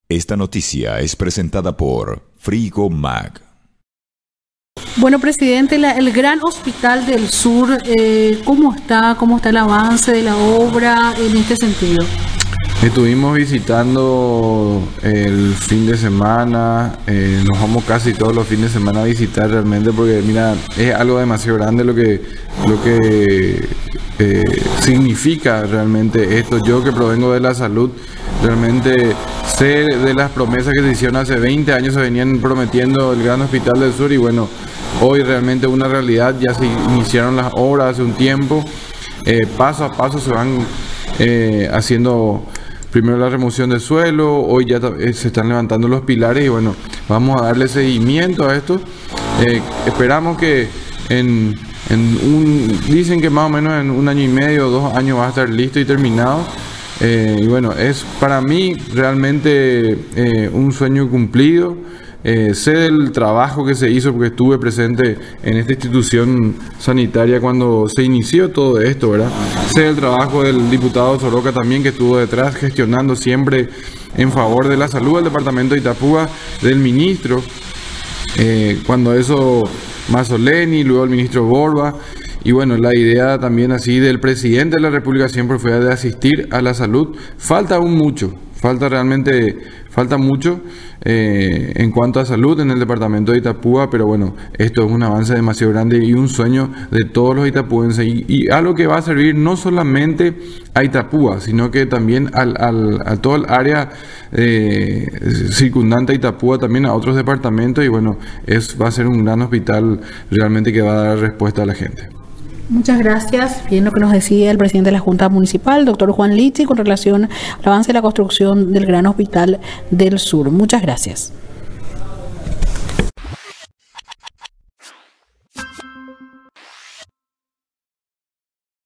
Esta noticia es presentada por Frigo Mag. Bueno, presidente, el Gran Hospital del Sur, ¿cómo está? ¿Cómo está el avance de la obra en este sentido? Estuvimos visitando el fin de semana, nos vamos casi todos los fines de semana a visitar realmente porque mira, es algo demasiado grande lo que significa realmente esto. Yo que provengo de la salud, realmente sé de las promesas que se hicieron hace 20 años, se venían prometiendo el Gran Hospital del Sur y bueno, hoy realmente una realidad, ya se iniciaron las obras hace un tiempo, paso a paso se van haciendo. Primero la remoción del suelo, hoy ya se están levantando los pilares y bueno, vamos a darle seguimiento a esto. Esperamos que dicen que más o menos en 1 año y medio o 2 años va a estar listo y terminado. Y bueno, es para mí realmente un sueño cumplido. Sé del trabajo que se hizo porque estuve presente en esta institución sanitaria cuando se inició todo esto, ¿verdad? Sé del trabajo del diputado Soroca también, que estuvo detrás gestionando siempre en favor de la salud del departamento de Itapúa, del ministro, cuando eso Mazzoleni, luego el ministro Borba. Y bueno, la idea también así del presidente de la República siempre fue de asistir a la salud. Falta aún mucho, falta mucho en cuanto a salud en el departamento de Itapúa, pero bueno, esto es un avance demasiado grande y un sueño de todos los itapuenses y algo que va a servir no solamente a Itapúa, sino que también a todo el área circundante a Itapúa, también a otros departamentos y bueno, va a ser un gran hospital realmente que va a dar respuesta a la gente. Muchas gracias. Bien lo que nos decía el presidente de la Junta Municipal, doctor Juan Lichi, con relación al avance de la construcción del Gran Hospital del Sur. Muchas gracias.